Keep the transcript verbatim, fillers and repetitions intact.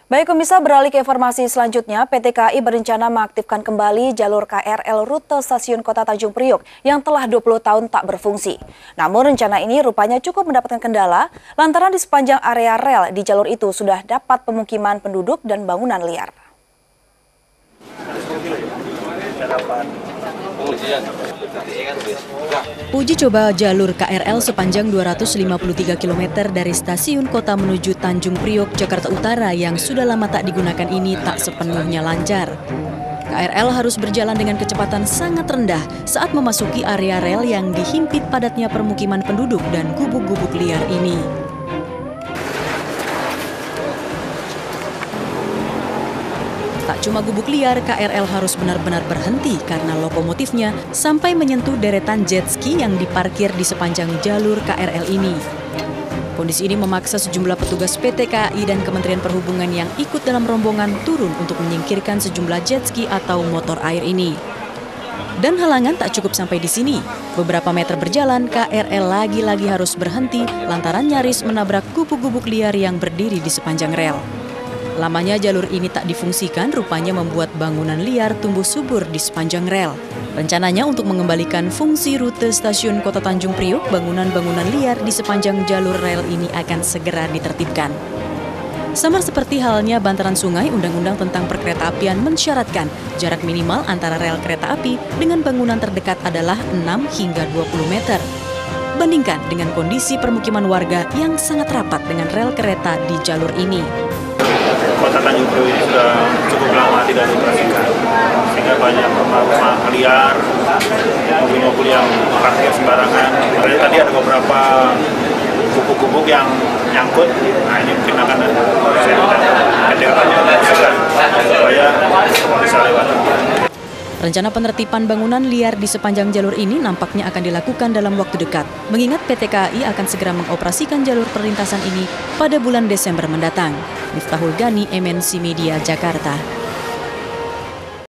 Baik pemirsa, beralih ke informasi selanjutnya, P T K A I berencana mengaktifkan kembali jalur K R L rute stasiun Kota Tanjung Priok yang telah dua puluh tahun tak berfungsi. Namun rencana ini rupanya cukup mendapatkan kendala lantaran di sepanjang area rel di jalur itu sudah dapat pemukiman penduduk dan bangunan liar. Uji coba jalur K R L sepanjang dua ratus lima puluh tiga kilometer dari stasiun kota menuju Tanjung Priok, Jakarta Utara yang sudah lama tak digunakan ini tak sepenuhnya lancar. K R L harus berjalan dengan kecepatan sangat rendah saat memasuki area rel yang dihimpit padatnya permukiman penduduk dan gubuk-gubuk liar ini. Tak cuma gubuk liar, K R L harus benar-benar berhenti karena lokomotifnya sampai menyentuh deretan jet ski yang diparkir di sepanjang jalur K R L ini. Kondisi ini memaksa sejumlah petugas P T K A I dan Kementerian Perhubungan yang ikut dalam rombongan turun untuk menyingkirkan sejumlah jet ski atau motor air ini. Dan halangan tak cukup sampai di sini. Beberapa meter berjalan, K R L lagi-lagi harus berhenti lantaran nyaris menabrak gubuk-gubuk liar yang berdiri di sepanjang rel. Lamanya jalur ini tak difungsikan rupanya membuat bangunan liar tumbuh subur di sepanjang rel. Rencananya untuk mengembalikan fungsi rute stasiun Kota Tanjung Priok, bangunan-bangunan liar di sepanjang jalur rel ini akan segera ditertibkan. Samar seperti halnya bantaran sungai, Undang-Undang tentang Perkeretaapian mensyaratkan jarak minimal antara rel kereta api dengan bangunan terdekat adalah enam hingga dua puluh meter. Bandingkan dengan kondisi permukiman warga yang sangat rapat dengan rel kereta di jalur ini. Kota Tanjung Priok ini sudah cukup lama tidak dioperasikan, sehingga banyak rumah-rumah liar, mobil-mobil yang parkir sembarangan. Karena tadi ada beberapa gubuk-gubuk yang nyangkut, nah ini mungkin akan saya minta P T K A I supaya bisa lewat. Rencana penertiban bangunan liar di sepanjang jalur ini nampaknya akan dilakukan dalam waktu dekat, mengingat P T K A I akan segera mengoperasikan jalur perlintasan ini pada bulan Desember mendatang. Miftahul Gani, M N C Media, Jakarta.